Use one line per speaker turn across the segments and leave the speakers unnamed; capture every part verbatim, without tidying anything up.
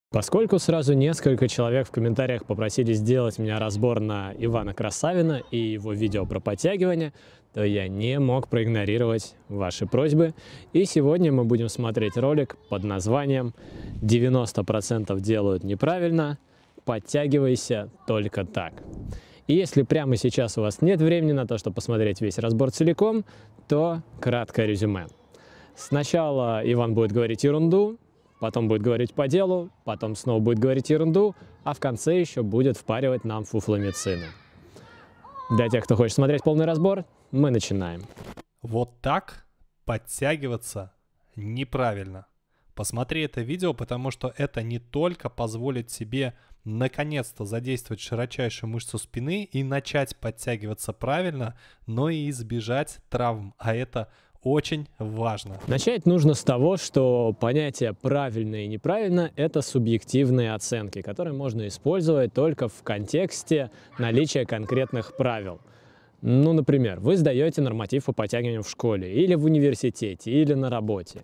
Поскольку сразу несколько человек в комментариях попросили сделать меня разбор на Ивана Красавина и его видео про подтягивание, то я не мог проигнорировать ваши просьбы. И сегодня мы будем смотреть ролик под названием «девяносто процентов делают неправильно, подтягивайся только так». И если прямо сейчас у вас нет времени на то, чтобы посмотреть весь разбор целиком, то краткое резюме. Сначала Иван будет говорить ерунду, потом будет говорить по делу, потом снова будет говорить ерунду, а в конце еще будет впаривать нам фуфломицины. Для тех, кто хочет смотреть полный разбор, мы начинаем.
Вот так подтягиваться неправильно. Посмотри это видео, потому что это не только позволит себе наконец-то задействовать широчайшую мышцу спины и начать подтягиваться правильно, но и избежать травм, а это очень важно.
Начать нужно с того, что понятие «правильно» и «неправильно» — это субъективные оценки, которые можно использовать только в контексте наличия конкретных правил. Ну, например, вы сдаете норматив по подтягиванию в школе, или в университете, или на работе.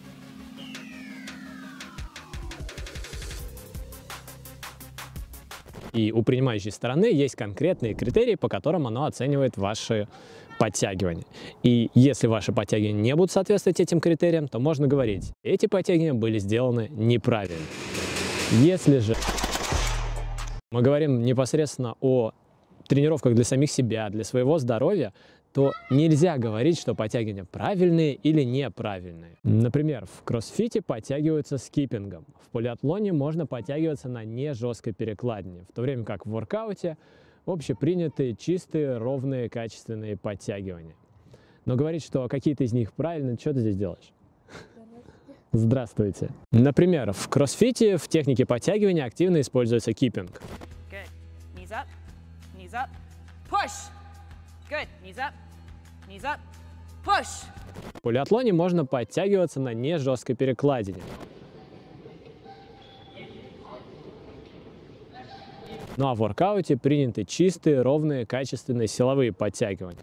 И у принимающей стороны есть конкретные критерии, по которым оно оценивает ваши подтягивания. И если ваши подтягивания не будут соответствовать этим критериям, то можно говорить, эти подтягивания были сделаны неправильно. Если же мы говорим непосредственно о тренировках для самих себя, для своего здоровья, то нельзя говорить, что подтягивания правильные или неправильные. Например, в кроссфите подтягиваются скиппингом. В полиатлоне можно подтягиваться на нежесткой перекладине, в то время как в воркауте общепринятые, чистые, ровные, качественные подтягивания. Но говорить, что какие-то из них правильные, что ты здесь делаешь? Здравствуйте. Например, в кроссфите в технике подтягивания активно используется киппинг. В полиатлоне можно подтягиваться на нежесткой перекладине. Ну а в воркауте приняты чистые, ровные, качественные силовые подтягивания.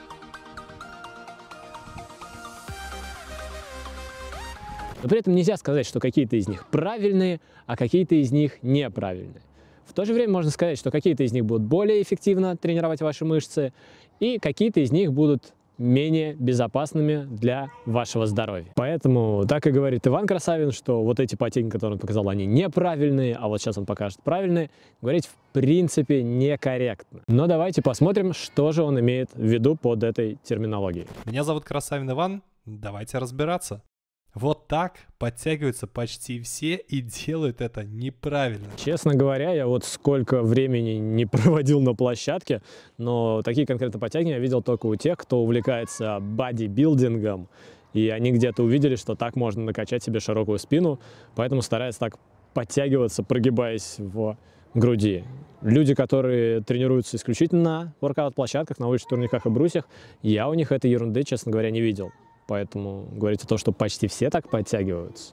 Но при этом нельзя сказать, что какие-то из них правильные, а какие-то из них неправильные. В то же время можно сказать, что какие-то из них будут более эффективно тренировать ваши мышцы, и какие-то из них будут менее безопасными для вашего здоровья. Поэтому так и говорит Иван Красавин, что вот эти подтягивания, которые он показал, они неправильные, а вот сейчас он покажет правильные, говорить в принципе некорректно. Но давайте посмотрим, что же он имеет в виду под этой терминологией.
Меня зовут Красавин Иван, давайте разбираться. Вот так подтягиваются почти все и делают это неправильно.
Честно говоря, я вот сколько времени не проводил на площадке, но такие конкретно подтягивания я видел только у тех, кто увлекается бодибилдингом, и они где-то увидели, что так можно накачать себе широкую спину, поэтому стараются так подтягиваться, прогибаясь в груди. Люди, которые тренируются исключительно на воркаут-площадках, на уличных турниках и брусьях, я у них этой ерунды, честно говоря, не видел. Поэтому говорить о том, что почти все так подтягиваются.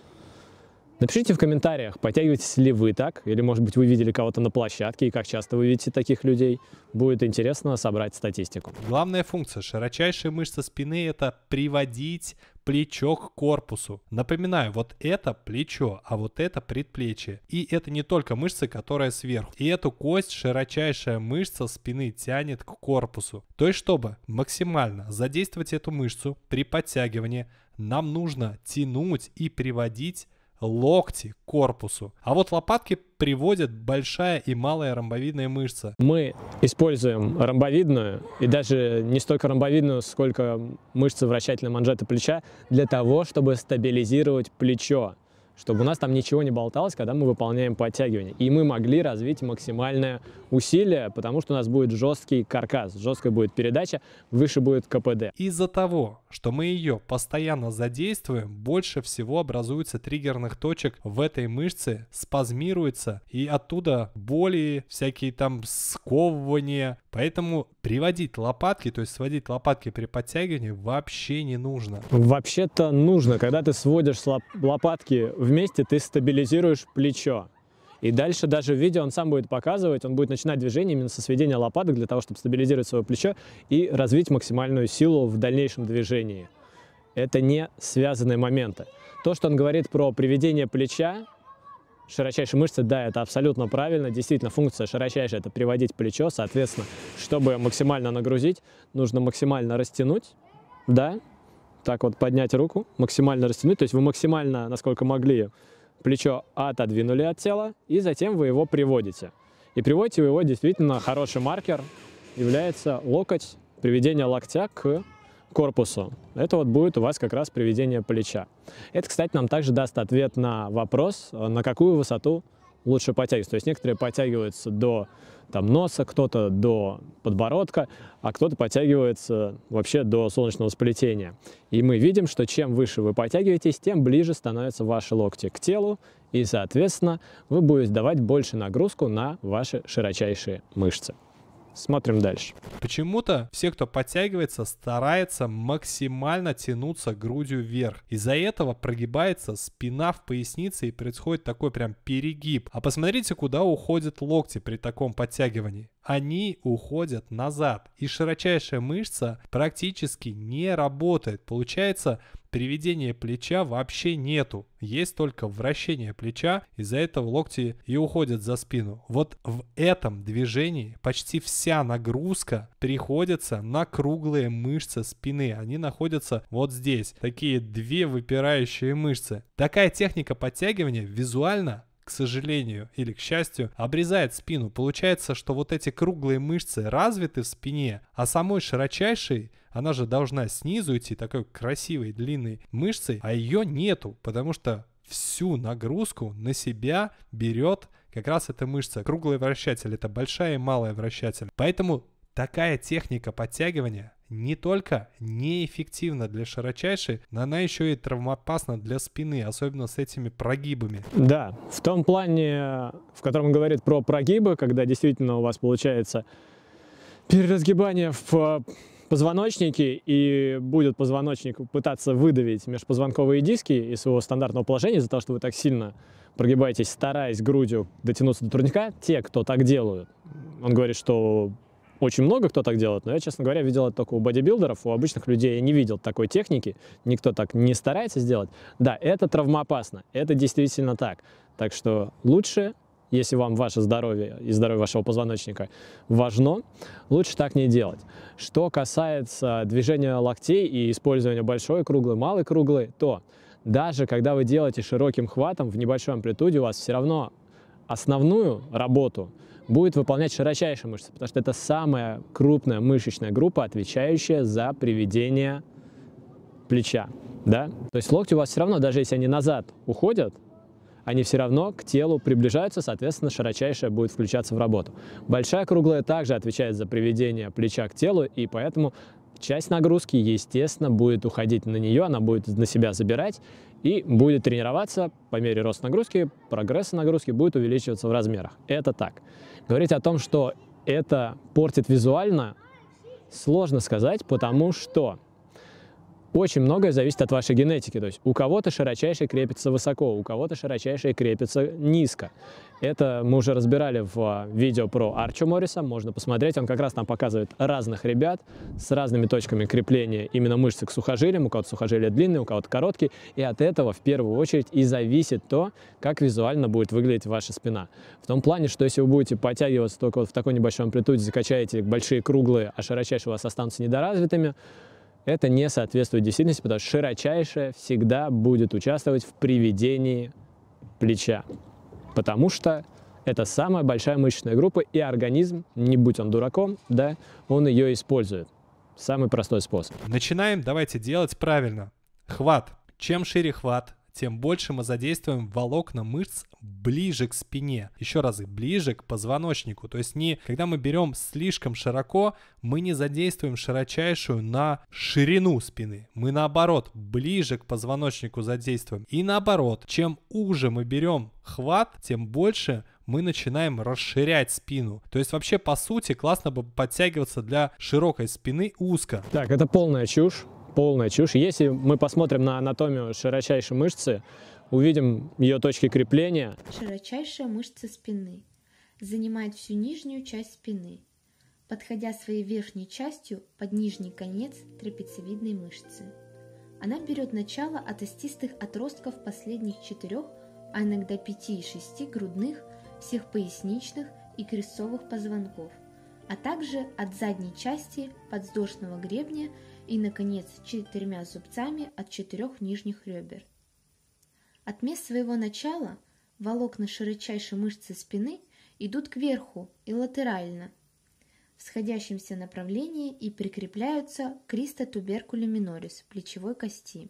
Напишите в комментариях, подтягиваетесь ли вы так, или, может быть, вы видели кого-то на площадке, и как часто вы видите таких людей. Будет интересно собрать статистику.
Главная функция широчайшей мышцы спины – это приводить плечо к корпусу. Напоминаю, вот это плечо, а вот это предплечье. И это не только мышца, которая сверху. И эту кость широчайшая мышца спины тянет к корпусу. То есть, чтобы максимально задействовать эту мышцу при подтягивании, нам нужно тянуть и приводить локти к корпусу. А вот лопатки приводят большая и малая ромбовидная мышца.
Мы используем ромбовидную, и даже не столько ромбовидную, сколько мышцы вращательной манжеты плеча, для того, чтобы стабилизировать плечо, чтобы у нас там ничего не болталось, когда мы выполняем подтягивание. И мы могли развить максимальное усилие, потому что у нас будет жесткий каркас, жесткая будет передача, выше будет ка пэ дэ.
Из-за того, что мы ее постоянно задействуем, больше всего образуется триггерных точек в этой мышце, спазмируется, и оттуда боли, всякие там сковывания. Поэтому приводить лопатки, то есть сводить лопатки при подтягивании вообще не нужно.
Вообще-то нужно. Когда ты сводишь лопатки вместе, ты стабилизируешь плечо. И дальше даже в видео он сам будет показывать, он будет начинать движение именно со сведения лопаток для того, чтобы стабилизировать свое плечо и развить максимальную силу в дальнейшем движении. Это не связанные моменты. То, что он говорит про приведение плеча, широчайшие мышцы, да, это абсолютно правильно. Действительно, функция широчайшая – это приводить плечо. Соответственно, чтобы максимально нагрузить, нужно максимально растянуть, да, так вот поднять руку, максимально растянуть. То есть вы максимально, насколько могли, плечо отодвинули от тела, и затем вы его приводите. И приводите вы его, действительно, хороший маркер является локоть, приведение локтя к корпусу. Это вот будет у вас как раз приведение плеча. Это, кстати, нам также даст ответ на вопрос, на какую высоту лучше подтягиваться. То есть некоторые подтягиваются до там, носа, кто-то до подбородка, а кто-то подтягивается вообще до солнечного сплетения. И мы видим, что чем выше вы подтягиваетесь, тем ближе становятся ваши локти к телу, и, соответственно, вы будете давать больше нагрузку на ваши широчайшие мышцы. Смотрим дальше.
Почему-то все, кто подтягивается, старается максимально тянуться грудью вверх. Из-за этого прогибается спина в пояснице и происходит такой прям перегиб. А посмотрите, куда уходят локти при таком подтягивании. Они уходят назад. И широчайшая мышца практически не работает. Получается, приведения плеча вообще нету. Есть только вращение плеча, из-за этого локти и уходят за спину. Вот в этом движении почти вся нагрузка приходится на круглые мышцы спины. Они находятся вот здесь. Такие две выпирающие мышцы. Такая техника подтягивания визуально, к сожалению или к счастью, обрезает спину. Получается, что вот эти круглые мышцы развиты в спине, а самой широчайшей, она же должна снизу идти такой красивой длинной мышцей, а ее нету, потому что всю нагрузку на себя берет как раз эта мышца. Круглый вращатель — это большая и малая вращатель. Поэтому такая техника подтягивания не только неэффективна для широчайшей, но она еще и травмоопасна для спины, особенно с этими прогибами.
Да, в том плане, в котором он говорит про прогибы, когда действительно у вас получается переразгибание в позвоночнике, и будет позвоночник пытаться выдавить межпозвонковые диски из своего стандартного положения из-за того, что вы так сильно прогибаетесь, стараясь грудью дотянуться до турника. Те, кто так делают, он говорит, что очень много кто так делает, но я, честно говоря, видел это только у бодибилдеров, у обычных людей я не видел такой техники, никто так не старается сделать. Да, это травмоопасно, это действительно так. Так что лучше, если вам ваше здоровье и здоровье вашего позвоночника важно, лучше так не делать. Что касается движения локтей и использования большой круглой, малой круглой, то даже когда вы делаете широким хватом в небольшой амплитуде, у вас все равно основную работу будет выполнять широчайшая мышца, потому что это самая крупная мышечная группа, отвечающая за приведение плеча. Да? То есть локти у вас все равно, даже если они назад уходят, они все равно к телу приближаются, соответственно, широчайшая будет включаться в работу. Большая круглая также отвечает за приведение плеча к телу, и поэтому часть нагрузки, естественно, будет уходить на нее, она будет на себя забирать и будет тренироваться по мере роста нагрузки, прогресса нагрузки будет увеличиваться в размерах. Это так. Говорить о том, что это портит визуально, сложно сказать, потому что очень многое зависит от вашей генетики. То есть у кого-то широчайший крепится высоко, у кого-то широчайший крепится низко. Это мы уже разбирали в видео про Арчо Морриса, можно посмотреть. Он как раз там показывает разных ребят с разными точками крепления именно мышцы к сухожилиям. У кого-то сухожилия длинные, у кого-то короткие. И от этого в первую очередь и зависит то, как визуально будет выглядеть ваша спина. В том плане, что если вы будете подтягиваться только вот в такой небольшой амплитуде, закачаете большие круглые, а широчайшие у вас останутся недоразвитыми, это не соответствует действительности, потому что широчайшая всегда будет участвовать в приведении плеча. Потому что это самая большая мышечная группа, и организм, не будь он дураком, да, он ее использует. Самый простой способ.
Начинаем, давайте делать правильно. Хват. Чем шире хват, тем больше мы задействуем волокна мышц ближе к спине. Еще раз, ближе к позвоночнику. То есть не когда мы берем слишком широко, мы не задействуем широчайшую на ширину спины. Мы наоборот, ближе к позвоночнику задействуем. И наоборот, чем уже мы берем хват, тем больше мы начинаем расширять спину. То есть вообще по сути классно бы подтягиваться для широкой спины узко.
Так, это полная чушь. Полная чушь. Если мы посмотрим на анатомию широчайшей мышцы, увидим ее точки крепления.
Широчайшая мышца спины занимает всю нижнюю часть спины, подходя своей верхней частью под нижний конец трапециевидной мышцы. Она берет начало от остистых отростков последних четырех а иногда пяти и шести грудных, всех поясничных и крестцовых позвонков, а также от задней части подвздошного гребня и, наконец, четырьмя зубцами от четырех нижних ребер. От мест своего начала волокна широчайшей мышцы спины идут кверху и латерально, в сходящемся направлении и прикрепляются к криста туберкули минорис плечевой кости.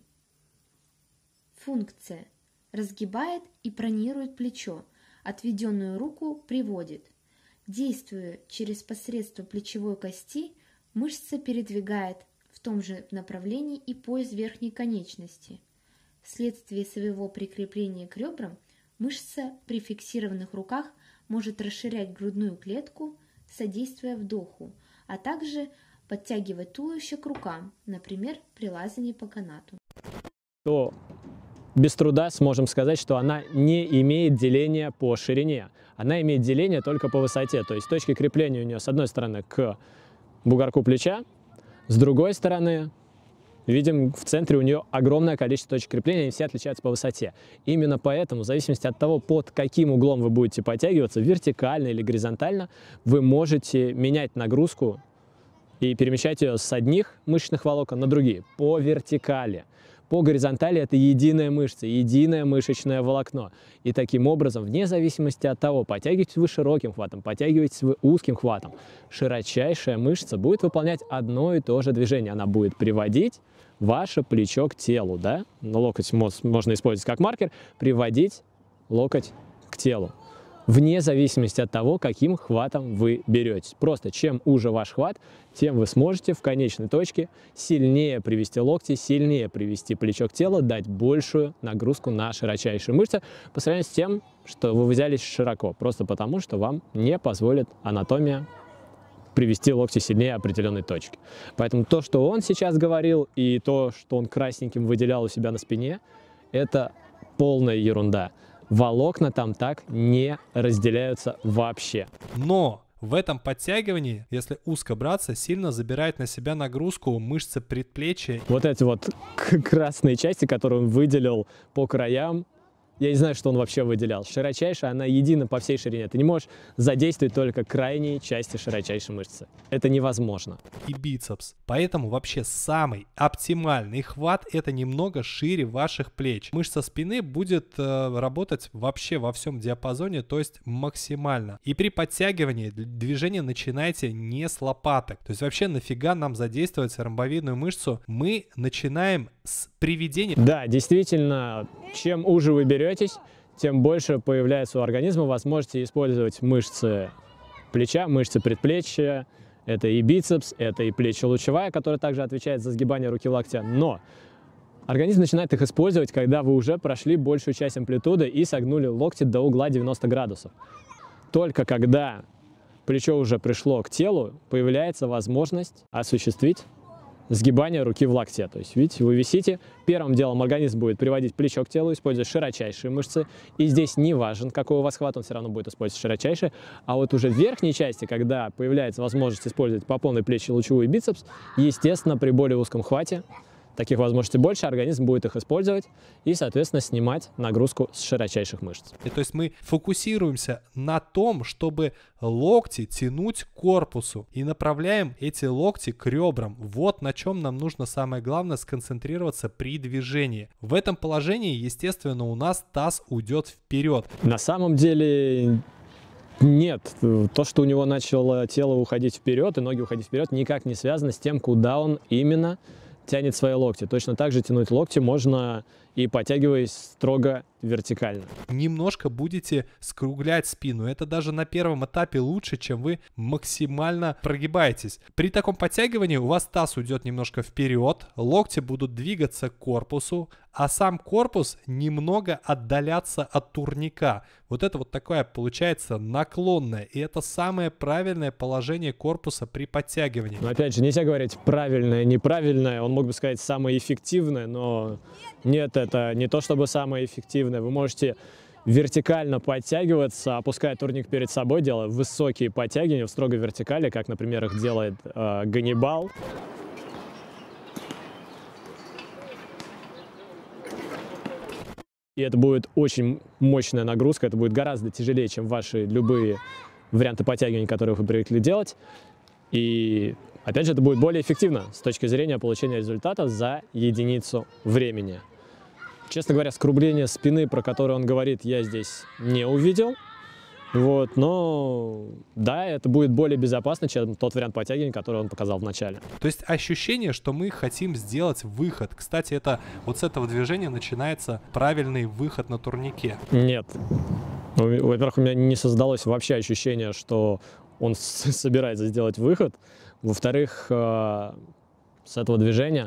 Функция. Разгибает и пронирует плечо, отведенную руку приводит. Действуя через посредство плечевой кости, мышца передвигает в том же направлении и пояс верхней конечности. Вследствие своего прикрепления к ребрам, мышца при фиксированных руках может расширять грудную клетку, содействуя вдоху, а также подтягивать туловище к рукам, например, при лазании по канату.
То без труда сможем сказать, что она не имеет деления по ширине. Она имеет деление только по высоте. То есть точки крепления у нее с одной стороны к бугорку плеча, с другой стороны видим в центре у нее огромное количество точек крепления, они все отличаются по высоте. Именно поэтому, в зависимости от того, под каким углом вы будете подтягиваться, вертикально или горизонтально, вы можете менять нагрузку и перемещать ее с одних мышечных волокон на другие по вертикали. По горизонтали это единая мышца, единое мышечное волокно. И таким образом, вне зависимости от того, подтягиваетесь вы широким хватом, подтягиваетесь вы узким хватом, широчайшая мышца будет выполнять одно и то же движение. Она будет приводить ваше плечо к телу, да? Но локоть можно использовать как маркер, приводить локоть к телу. Вне зависимости от того, каким хватом вы беретесь. Просто чем уже ваш хват, тем вы сможете в конечной точке сильнее привести локти, сильнее привести плечо к телу, дать большую нагрузку на широчайшие мышцы по сравнению с тем, что вы взялись широко, просто потому, что вам не позволит анатомия привести локти сильнее определенной точки. Поэтому то, что он сейчас говорил, и то, что он красненьким выделял у себя на спине, это полная ерунда. Волокна там так не разделяются вообще.
Но в этом подтягивании, если узко браться, сильно забирает на себя нагрузку мышцы предплечья.
Вот эти вот красные части, которые он выделил по краям, я не знаю, что он вообще выделял. Широчайшая, она едина по всей ширине. Ты не можешь задействовать только крайние части широчайшей мышцы. Это невозможно.
И бицепс. Поэтому вообще самый оптимальный хват — это немного шире ваших плеч. Мышца спины будет э, работать вообще во всем диапазоне, то есть максимально. И при подтягивании движение начинайте не с лопаток. То есть вообще нафига нам задействовать ромбовидную мышцу? Мы начинаем с приведения.
Да, действительно, чем уже вы беретесь, тем больше появляется у организма возможности использовать мышцы плеча, мышцы предплечья. Это и бицепс, это и плечо-лучевая, которая также отвечает за сгибание руки в локтя. Но организм начинает их использовать, когда вы уже прошли большую часть амплитуды и согнули локти до угла девяноста градусов. Только когда плечо уже пришло к телу, появляется возможность осуществить сгибание руки в локте. То есть, видите, вы висите, первым делом организм будет приводить плечо к телу, используя широчайшие мышцы. И здесь не важен, какой у вас хват, он все равно будет использовать широчайшие. А вот уже в верхней части, когда появляется возможность использовать по полной плечи лучевую и бицепс, естественно, при более узком хвате, таких возможностей больше, организм будет их использовать и, соответственно, снимать нагрузку с широчайших мышц.
И то есть мы фокусируемся на том, чтобы локти тянуть к корпусу и направляем эти локти к ребрам. Вот на чем нам нужно самое главное сконцентрироваться при движении. В этом положении, естественно, у нас таз уйдет вперед.
На самом деле нет. То, что у него начало тело уходить вперед и ноги уходить вперед, никак не связано с тем, куда он именно тянет свои локти. Точно так же тянуть локти можно и подтягиваясь строго вертикально.
Немножко будете скруглять спину. Это даже на первом этапе лучше, чем вы максимально прогибаетесь. При таком подтягивании у вас таз уйдет немножко вперед, локти будут двигаться к корпусу, а сам корпус немного отдаляться от турника. Вот это вот такое получается наклонное. И это самое правильное положение корпуса при подтягивании.
Но опять же, нельзя говорить правильное, неправильное. Он мог бы сказать самое эффективное, но нет, это не то чтобы самое эффективное. Вы можете вертикально подтягиваться, опуская турник перед собой, делая высокие подтягивания в строгой вертикали, как, например, их делает э, Ганнибал. И это будет очень мощная нагрузка, это будет гораздо тяжелее, чем ваши любые варианты подтягиваний, которые вы привыкли делать. И опять же, это будет более эффективно с точки зрения получения результата за единицу времени. Честно говоря, скругление спины, про которое он говорит, я здесь не увидел. Вот, но да, это будет более безопасно, чем тот вариант подтягивания, который он показал в начале.
То есть ощущение, что мы хотим сделать выход. Кстати, это вот с этого движения начинается правильный выход на турнике.
Нет. Во-первых, у меня не создалось вообще ощущение, что он собирается сделать выход. Во-вторых, с этого движения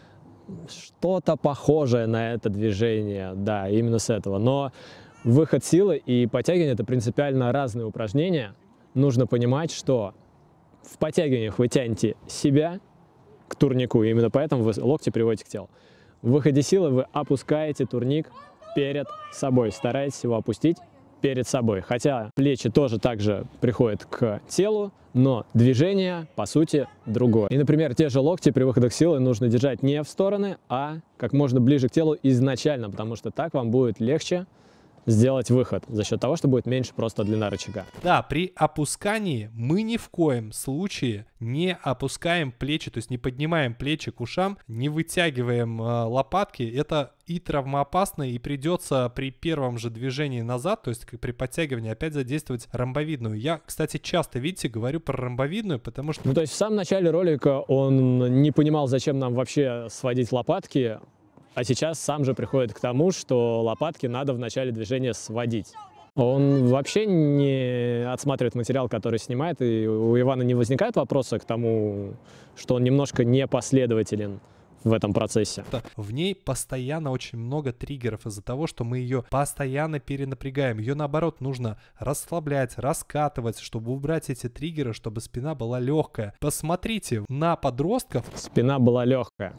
что-то похожее на это движение. Да, именно с этого. Но выход силы и подтягивание – это принципиально разные упражнения. Нужно понимать, что в подтягиваниях вы тянете себя к турнику, и именно поэтому вы локти приводите к телу. В выходе силы вы опускаете турник перед собой, стараетесь его опустить перед собой. Хотя плечи тоже также приходят к телу, но движение, по сути, другое. И, например, те же локти при выходах силы нужно держать не в стороны, а как можно ближе к телу изначально, потому что так вам будет легче сделать выход за счет того, что будет меньше просто длина рычага.
Да, при опускании мы ни в коем случае не опускаем плечи, то есть не поднимаем плечи к ушам, не вытягиваем э, лопатки. Это и травмоопасно, и придется при первом же движении назад, то есть при подтягивании, опять задействовать ромбовидную. Я, кстати, часто, видите, говорю про ромбовидную, потому что...
Ну, то есть в самом начале ролика он не понимал, зачем нам вообще сводить лопатки, а сейчас сам же приходит к тому, что лопатки надо в начале движения сводить. Он вообще не отсматривает материал, который снимает, и у Ивана не возникает вопроса к тому, что он немножко непоследователен в этом процессе.
В ней постоянно очень много триггеров из-за того, что мы ее постоянно перенапрягаем. Ее, наоборот, нужно расслаблять, раскатывать, чтобы убрать эти триггеры, чтобы спина была легкая. Посмотрите на подростков.
Спина была легкая.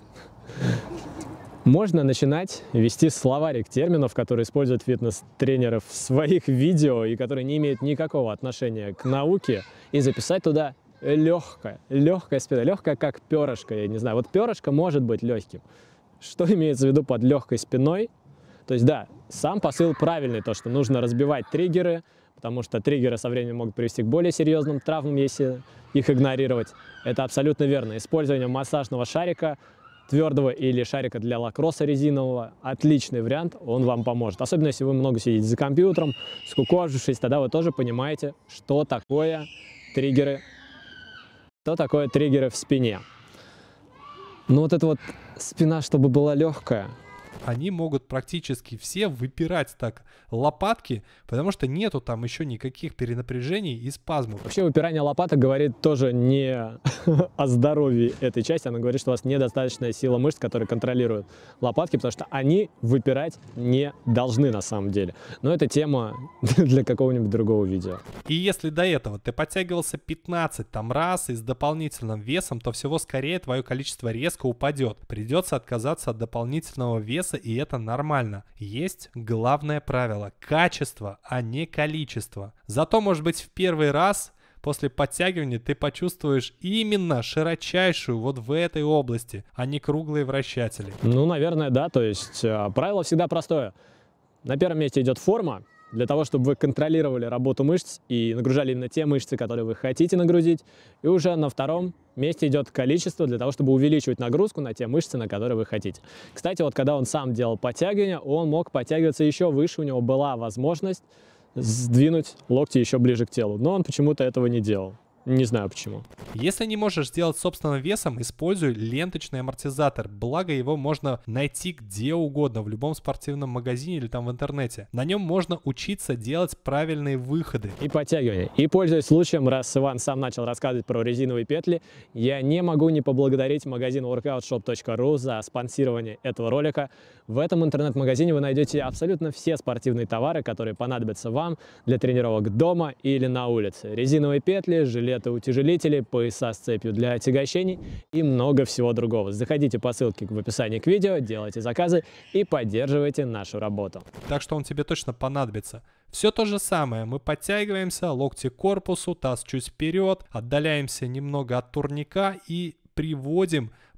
Можно начинать вести словарик терминов, которые используют фитнес-тренеры в своих видео и которые не имеют никакого отношения к науке, и записать туда легкая, легкая спина, легкая как перышко, я не знаю. Вот перышко может быть легким. Что имеется в виду под легкой спиной? То есть да, сам посыл правильный, то, что нужно разбивать триггеры, потому что триггеры со временем могут привести к более серьезным травмам, если их игнорировать. Это абсолютно верно. Использование массажного шарика, твердого или шарика для лакросса резинового, отличный вариант, он вам поможет. Особенно, если вы много сидите за компьютером, скукожившись, тогда вы тоже понимаете, что такое триггеры, что такое триггеры в спине. Ну вот эта вот спина, чтобы была легкая.
Они могут практически все выпирать так лопатки, потому что нету там еще никаких перенапряжений и спазмов.
Вообще выпирание лопаток говорит тоже не о здоровье этой части, оно говорит, что у вас недостаточная сила мышц, которые контролируют лопатки, потому что они выпирать не должны на самом деле. Но это тема для какого-нибудь другого видео.
И если до этого ты подтягивался пятнадцать там раз и с дополнительным весом, то всего скорее твое количество резко упадет. Придется отказаться от дополнительного веса, и это нормально. Есть главное правило – качество, а не количество. Зато, может быть, в первый раз после подтягивания ты почувствуешь именно широчайшую вот в этой области, а не круглые вращатели.
Ну, наверное, да. То есть правило всегда простое. На первом месте идет форма, для того, чтобы вы контролировали работу мышц и нагружали именно те мышцы, которые вы хотите нагрузить. И уже на втором месте идет количество, для того, чтобы увеличивать нагрузку на те мышцы, на которые вы хотите. Кстати, вот когда он сам делал подтягивания, он мог подтягиваться еще выше, у него была возможность сдвинуть локти еще ближе к телу. Но он почему-то этого не делал. Не знаю почему.
Если не можешь сделать собственным весом, используй ленточный амортизатор. Благо его можно найти где угодно, в любом спортивном магазине или там в интернете. На нем можно учиться делать правильные выходы.
И подтягивания. И пользуясь случаем, раз Иван сам начал рассказывать про резиновые петли, я не могу не поблагодарить магазин воркаут-шоп точка ру за спонсирование этого ролика. В этом интернет-магазине вы найдете абсолютно все спортивные товары, которые понадобятся вам для тренировок дома или на улице. Резиновые петли, жилеты-утяжелители, пояса с цепью для отягощений и много всего другого. Заходите по ссылке в описании к видео, делайте заказы и поддерживайте нашу работу.
Так что он тебе точно понадобится. Все то же самое. Мы подтягиваемся, локти к корпусу, таз чуть вперед, отдаляемся немного от турника и приводим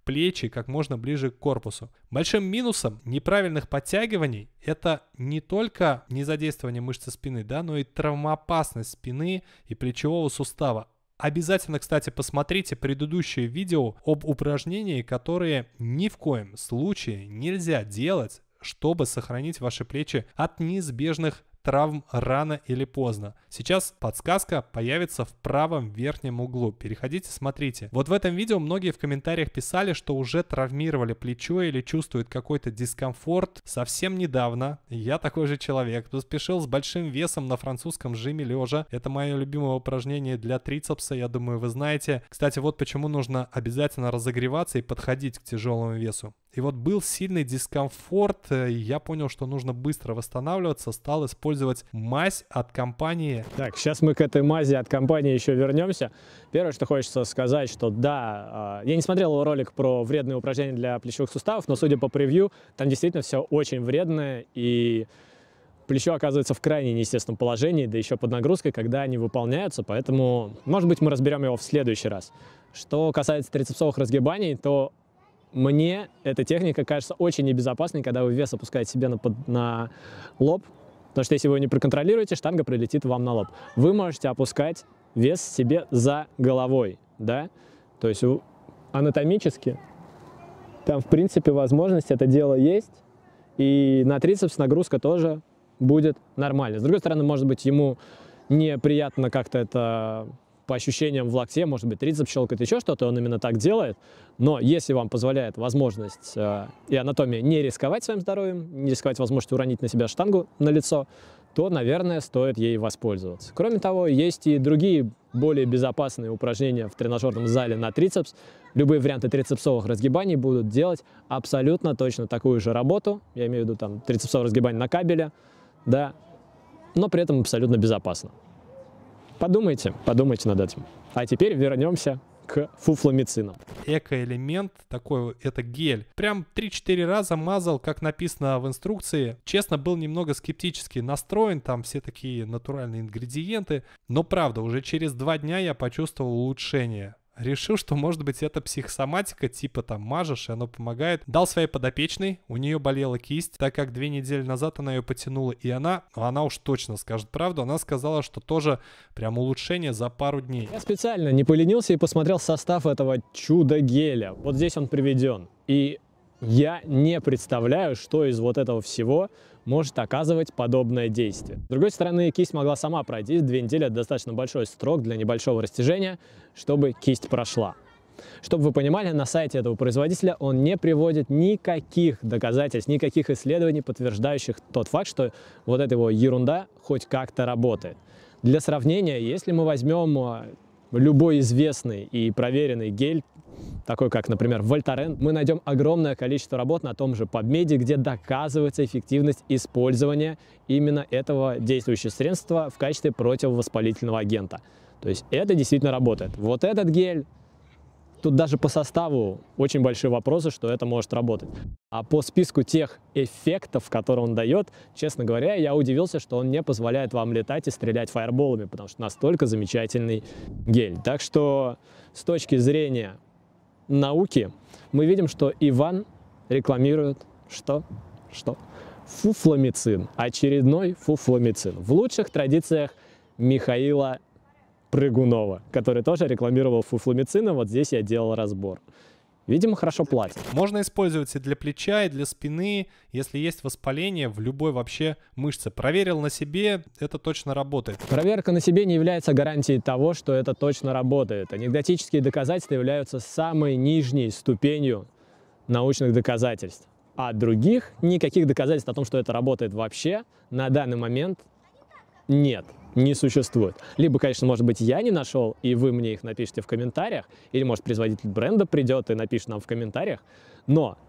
плечи как можно ближе к корпусу. Большим минусом неправильных подтягиваний это не только незадействование мышцы спины, да, но и травмоопасность спины и плечевого сустава. Обязательно, кстати, посмотрите предыдущее видео об упражнении, которые ни в коем случае нельзя делать, чтобы сохранить ваши плечи от неизбежных травм рано или поздно. Сейчас подсказка появится в правом верхнем углу. Переходите, смотрите. Вот в этом видео многие в комментариях писали, что уже травмировали плечо или чувствуют какой-то дискомфорт. Совсем недавно я такой же человек, поспешил с большим весом на французском жиме лежа. Это мое любимое упражнение для трицепса, я думаю, вы знаете. Кстати, вот почему нужно обязательно разогреваться и подходить к тяжелому весу. И вот был сильный дискомфорт, и я понял, что нужно быстро восстанавливаться, стал использовать мазь от компании.
Так, сейчас мы к этой мази от компании еще вернемся. Первое, что хочется сказать, что да, я не смотрел его ролик про вредные упражнения для плечевых суставов, но судя по превью, там действительно все очень вредное, и плечо оказывается в крайне неестественном положении, да еще под нагрузкой, когда они выполняются, поэтому, может быть, мы разберем его в следующий раз. Что касается трицепсовых разгибаний, то мне эта техника кажется очень небезопасной, когда вы вес опускаете себе на, под, на лоб, потому что если вы не проконтролируете, штанга прилетит вам на лоб. Вы можете опускать вес себе за головой, да, то есть анатомически там, в принципе, возможность это дело есть, и на трицепс нагрузка тоже будет нормальной. С другой стороны, может быть, ему неприятно как-то это по ощущениям в локте, может быть, трицепс щелкает, еще что-то, он именно так делает. Но если вам позволяет возможность э, и анатомия не рисковать своим здоровьем, не рисковать возможностью уронить на себя штангу на лицо, то, наверное, стоит ей воспользоваться. Кроме того, есть и другие более безопасные упражнения в тренажерном зале на трицепс. Любые варианты трицепсовых разгибаний будут делать абсолютно точно такую же работу. Я имею в виду там трицепсовое разгибание на кабеле, да, но при этом абсолютно безопасно. Подумайте, подумайте над этим. А теперь вернемся к фуфломицинам.
Экоэлемент такой, это гель. Прям три-четыре раза мазал, как написано в инструкции. Честно, был немного скептически настроен, там все такие натуральные ингредиенты. Но правда, уже через два дня я почувствовал улучшение. Решил, что может быть это психосоматика, типа там мажешь, и оно помогает. Дал своей подопечной, у нее болела кисть, так как две недели назад она ее потянула, и она, она уж точно скажет правду, она сказала, что тоже прям улучшение за пару дней.
Я специально не поленился и посмотрел состав этого чудо-геля. Вот здесь он приведен. И я не представляю, что из вот этого всего может оказывать подобное действие. С другой стороны, кисть могла сама пройти. Две недели – это достаточно большой срок для небольшого растяжения, чтобы кисть прошла. Чтобы вы понимали, на сайте этого производителя он не приводит никаких доказательств, никаких исследований, подтверждающих тот факт, что вот эта его ерунда хоть как-то работает. Для сравнения, если мы возьмем любой известный и проверенный гель, такой как, например, Voltaren, мы найдем огромное количество работ на том же PubMed, где доказывается эффективность использования именно этого действующего средства в качестве противовоспалительного агента. То есть это действительно работает. Вот этот гель, тут даже по составу очень большие вопросы, что это может работать. А по списку тех эффектов, которые он дает, честно говоря, я удивился, что он не позволяет вам летать и стрелять фаерболами, потому что настолько замечательный гель. Так что с точки зрения науки мы видим, что Иван рекламирует что? Что? Фуфломицин. Очередной фуфломицин. В лучших традициях Михаила Прыгунова, который тоже рекламировал фуфломицин, вот здесь я делал разбор. Видимо, хорошо платят.
Можно использовать и для плеча, и для спины, если есть воспаление в любой вообще мышце. Проверил на себе, это точно работает.
Проверка на себе не является гарантией того, что это точно работает. Анекдотические доказательства являются самой нижней ступенью научных доказательств. А других никаких доказательств о том, что это работает вообще, на данный момент нет. Не существует. Либо, конечно, может быть, я не нашел, и вы мне их напишите в комментариях, или, может, производитель бренда придет и напишет нам в комментариях, но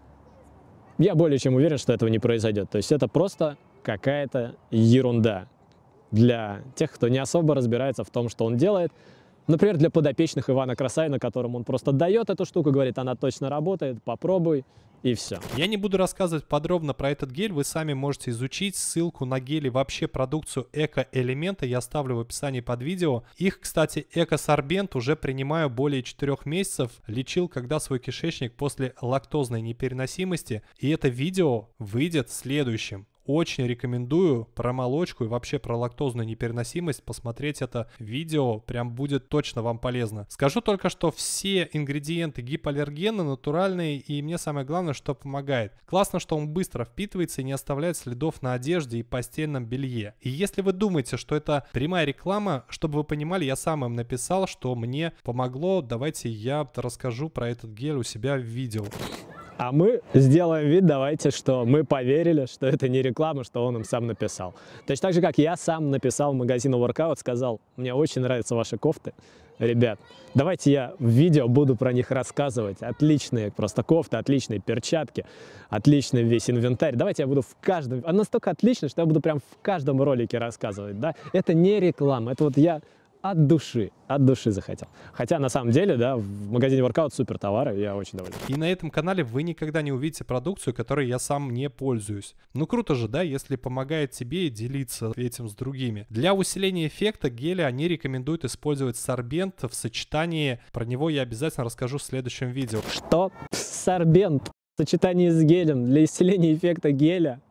я более чем уверен, что этого не произойдет. То есть это просто какая-то ерунда для тех, кто не особо разбирается в том, что он делает. Например, для подопечных Ивана Красавина, которым он просто дает эту штуку, говорит, она точно работает, попробуй, и все.
Я не буду рассказывать подробно про этот гель, вы сами можете изучить. Ссылку на гели, вообще продукцию Эко-элемента я оставлю в описании под видео. Их, кстати, Эко-сорбент уже принимаю более четырёх месяцев. Лечил когда свой кишечник после лактозной непереносимости. И это видео выйдет следующим. Очень рекомендую про молочку и вообще про лактозную непереносимость посмотреть это видео, прям будет точно вам полезно. Скажу только, что все ингредиенты гипоаллергены, натуральные, и мне самое главное, что помогает. Классно, что он быстро впитывается и не оставляет следов на одежде и постельном белье. И если вы думаете, что это прямая реклама, чтобы вы понимали, я сам им написал, что мне помогло. Давайте я расскажу про этот гель у себя в видео.
А мы сделаем вид, давайте, что мы поверили, что это не реклама, что он им сам написал. Точно так же, как я сам написал магазину Workout, сказал, мне очень нравятся ваши кофты, ребят, давайте я в видео буду про них рассказывать. Отличные просто кофты, отличные перчатки, отличный весь инвентарь. Давайте я буду в каждом, она настолько отличная, что я буду прям в каждом ролике рассказывать, да. Это не реклама, это вот я... От души, от души захотел. Хотя на самом деле, да, в магазине Workout супер товары, я очень доволен.
И на этом канале вы никогда не увидите продукцию, которой я сам не пользуюсь. Ну круто же, да, если помогает тебе делиться этим с другими. Для усиления эффекта геля они рекомендуют использовать сорбент в сочетании. Про него я обязательно расскажу в следующем видео.
Что? Сорбент в сочетании с гелем для усиления эффекта геля?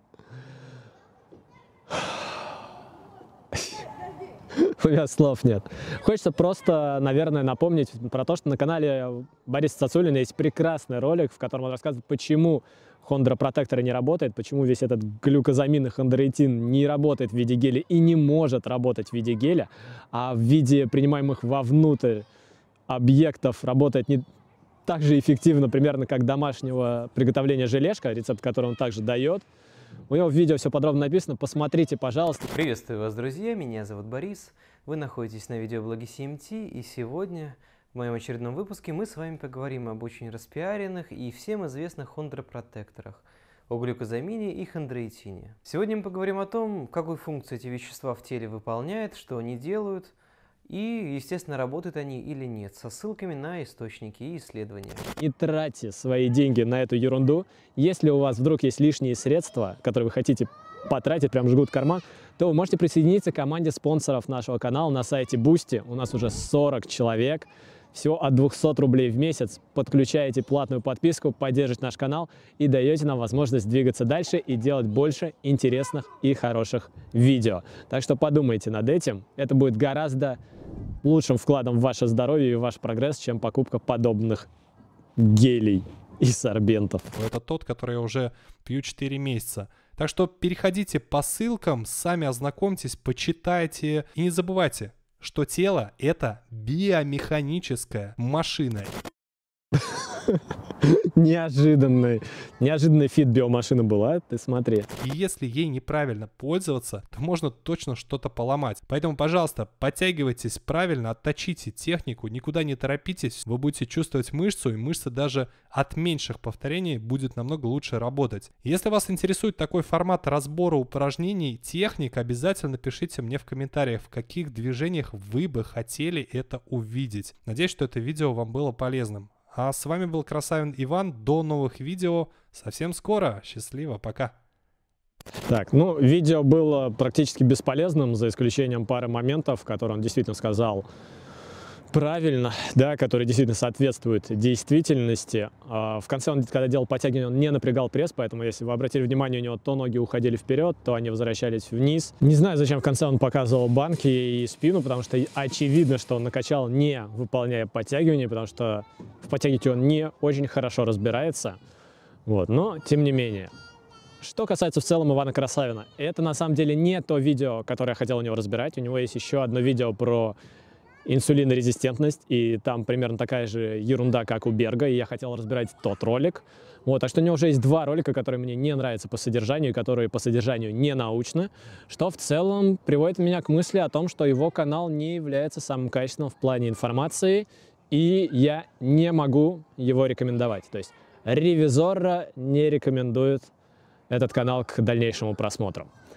У меня слов нет. Хочется просто, наверное, напомнить про то, что на канале Бориса Цацулина есть прекрасный ролик, в котором он рассказывает, почему хондропротектор не работает, почему весь этот глюкозамин и хондроитин не работает в виде геля и не может работать в виде геля, а в виде принимаемых вовнутрь объектов работает не так же эффективно, примерно как домашнего приготовления желешка, рецепт, который он также дает. У него в видео все подробно написано, посмотрите, пожалуйста.
Приветствую вас, друзья, меня зовут Борис, вы находитесь на видеоблоге си эм ти, и сегодня в моем очередном выпуске мы с вами поговорим об очень распиаренных и всем известных хондропротекторах, о глюкозамине и хондроитине. Сегодня мы поговорим о том, какую функцию эти вещества в теле выполняют, что они делают, и, естественно, работают они или нет, со ссылками на источники и исследования.
Не тратьте свои деньги на эту ерунду. Если у вас вдруг есть лишние средства, которые вы хотите потратить, прям жгут карман, то вы можете присоединиться к команде спонсоров нашего канала на сайте Boosty. У нас уже сорок человек. Всего от двухсот рублей в месяц. Подключаете платную подписку, поддержите наш канал и даете нам возможность двигаться дальше и делать больше интересных и хороших видео. Так что подумайте над этим. Это будет гораздо лучшим вкладом в ваше здоровье и в ваш прогресс, чем покупка подобных гелей и сорбентов.
Это тот, который я уже пью четыре месяца. Так что переходите по ссылкам, сами ознакомьтесь, почитайте и не забывайте, что тело — это биомеханическая машина.
Неожиданный, неожиданный фит биомашины была, ты смотри.
И если ей неправильно пользоваться, то можно точно что-то поломать. Поэтому, пожалуйста, подтягивайтесь правильно, отточите технику, никуда не торопитесь. Вы будете чувствовать мышцу, и мышца даже от меньших повторений будет намного лучше работать. Если вас интересует такой формат разбора упражнений, техник, обязательно напишите мне в комментариях, в каких движениях вы бы хотели это увидеть. Надеюсь, что это видео вам было полезным. А с вами был Красавин Иван. До новых видео. Совсем скоро. Счастливо. Пока.
Так, ну, видео было практически бесполезным, за исключением пары моментов, которые он действительно сказал правильно, да, которые действительно соответствуют действительности. В конце, он, когда делал подтягивание, он не напрягал пресс, поэтому, если вы обратили внимание, у него то ноги уходили вперед, то они возвращались вниз. Не знаю, зачем в конце он показывал банки и спину, потому что очевидно, что он накачал, не выполняя подтягивание, потому что в подтягивании он не очень хорошо разбирается. Вот, но, тем не менее. Что касается в целом Ивана Красавина, это на самом деле не то видео, которое я хотел у него разбирать. У него есть еще одно видео про инсулинорезистентность, и там примерно такая же ерунда, как у Берга, и я хотел разбирать тот ролик. Вот, так что у него уже есть два ролика, которые мне не нравятся по содержанию, и которые по содержанию не научны, что в целом приводит меня к мысли о том, что его канал не является самым качественным в плане информации, и я не могу его рекомендовать. То есть Ревизорро не рекомендует этот канал к дальнейшему просмотру.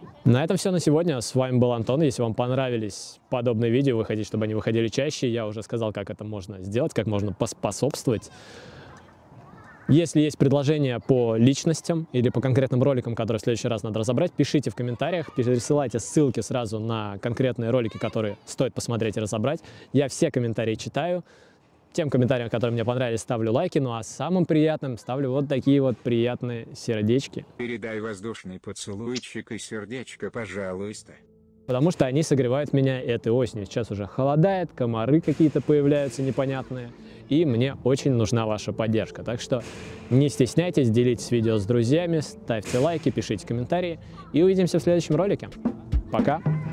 На этом все на сегодня. С вами был Антон. Если вам понравились подобные видео, вы хотите, чтобы они выходили чаще, я уже сказал, как это можно сделать, как можно поспособствовать. Если есть предложения по личностям или по конкретным роликам, которые в следующий раз надо разобрать, пишите в комментариях, пересылайте ссылки сразу на конкретные ролики, которые стоит посмотреть и разобрать. Я все комментарии читаю. Тем комментариям, которые мне понравились, ставлю лайки, ну а самым приятным ставлю вот такие вот приятные сердечки.
Передай воздушный поцелуйчик и сердечко, пожалуйста.
Потому что они согревают меня этой осенью. Сейчас уже холодает, комары какие-то появляются непонятные. И мне очень нужна ваша поддержка. Так что не стесняйтесь, делитесь видео с друзьями, ставьте лайки, пишите комментарии. И увидимся в следующем ролике. Пока!